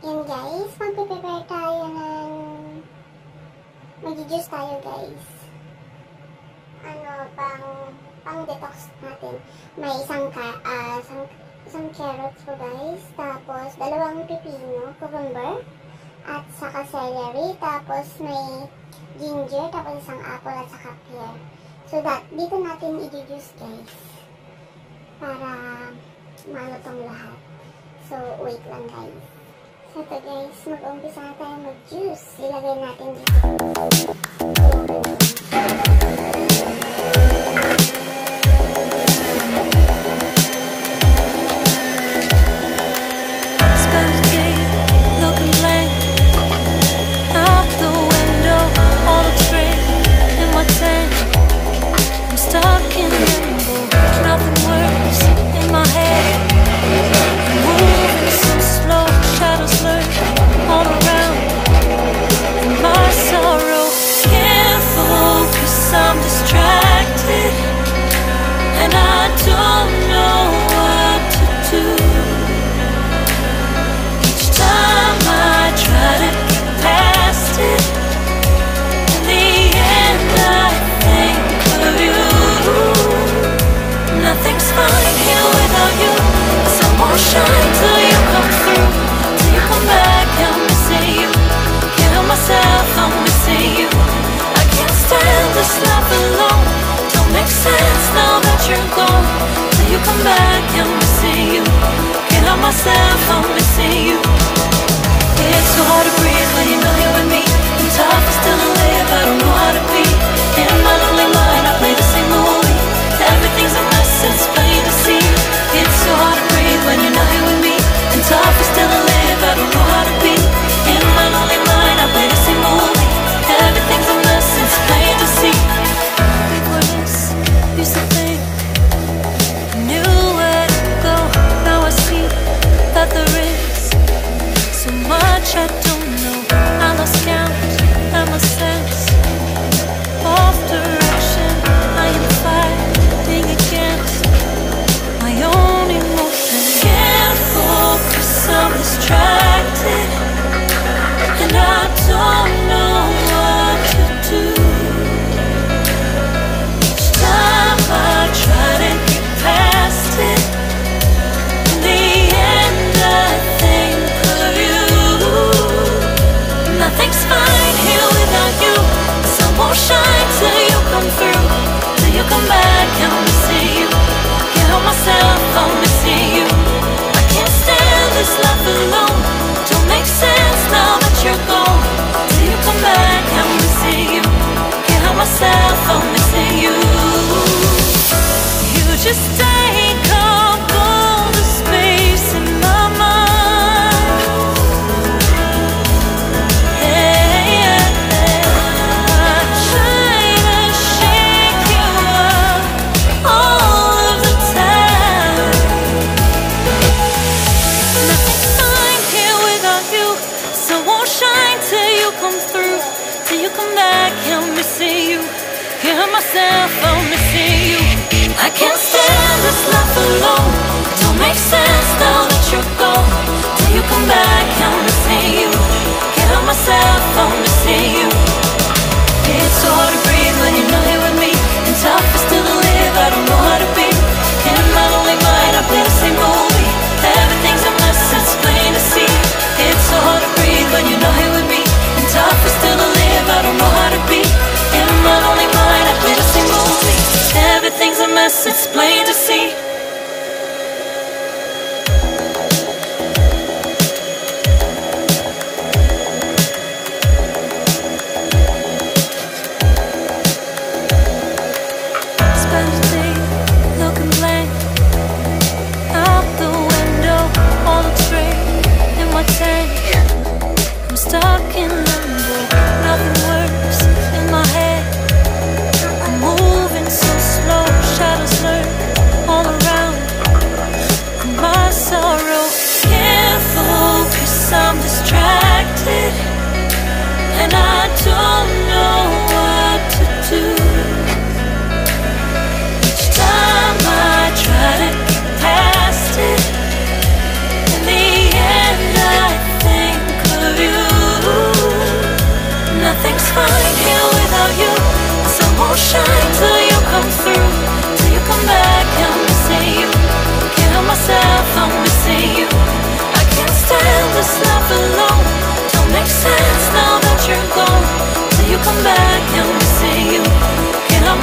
Yan guys, magpe-prepare tayo ng mag-juice tayo guys. Pang detox natin. May isang carrots po guys, tapos dalawang pipino, cucumber, at saka celery, tapos may ginger, tapos isang apple at saka pear. So dito natin i-juice guys para maano tong lahat. So wait lang guys. So ito guys, mag-umpisa na tayo mag-juice. Ilagay natin dito. I'm missing you. It's so hard to breathe when you know you're with me. And tough is still to live, I don't know how to be. In my lonely mind, I play the same movie. Everything's a mess, it's plain to see. It's so hard to breathe when you know you're with me. And tough is still to live, I don't know how to be. In my lonely mind, I play the same movie. Everything's a mess, it's plain to see. Before this, used to think I knew where to go. Now I see that there is so much I don't know. I lost count and my sense of direction. I am fighting against my own emotions. Can't focus, I'm distracted, and I don't know what to do. Each time I try to get past it, nothing's fine here without you. The sun won't shine till you come through. Till you come back, I'm missing you. Can't help myself, I'm missing you. I can't stand this life alone. Don't make sense now that you're gone. Till you come back, I'm missing you. Can't help myself, I'm missing you. You just take up all the space in my mind. Myself, I'm missing you. I can't stand this life alone. Don't make sense now that you're gone. Till you come back, I'm missing you. Can't help myself, I'm missing you. It's so hard to breathe when you know you're with me. And tough is still to live, I don't know how to be. In my lonely mind, I play the same movie. Everything's a mess, it's plain to see. It's so hard to breathe when you know you're with me. And tough is still to live, I don't know how to be. In my lonely mind, I play the same movie. Everything's a mess, it's plain to see.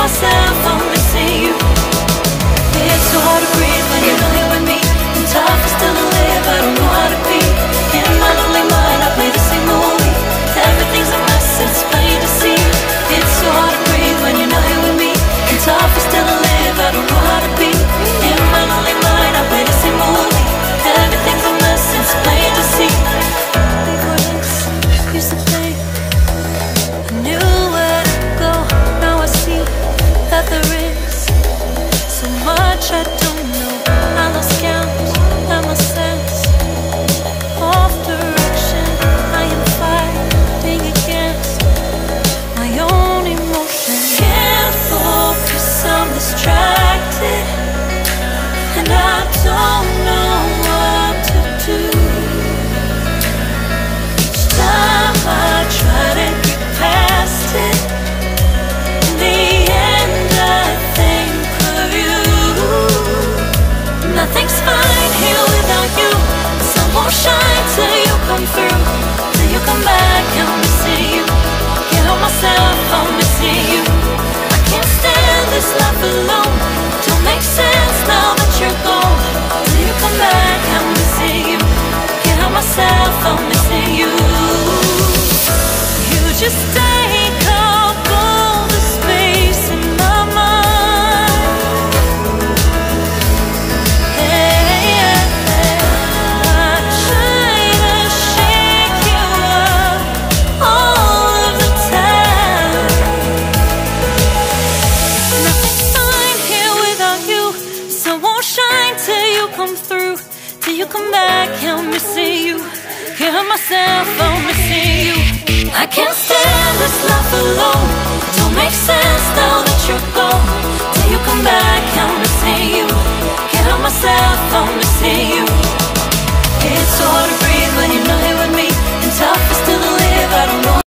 myself, I'm missing you. It's so hard to breathe when you're not here with me, and tough is still to live, I don't know how to be. In my lonely mind I play the same movie. Everything's a mess, it's plain to see. It's so hard to breathe when you're not here with me, and tough is still to live, I don't know how to be. In my lonely mind I play the same movie. Everything's a mess, it's plain to see. Before this used to think I knew where to go. Now I see that there is so much I don't know. I lost count, I lost sense of direction. I am fighting against my own emotions. Can't focus, I'm distracted, and I don't know what to do. Each time I try to get past it, in the end I think of you. Nothing's fine here without you. The sun won't shine till you come through, till you come back. I'm missing you. Can't help myself, I'm missing you. I can't stand this life alone. Don't make sense now that you're gone. Till you come back, I'm missing you. Can't help myself, I'm missing you. You just take up all the space in my mind. Hey, I try to shake you up all of the time. Nothing's fine here without you. The sun won't shine till you come through, till you come back. I'm missing you. Can't help myself, I'm missing you. I can't stand this life alone.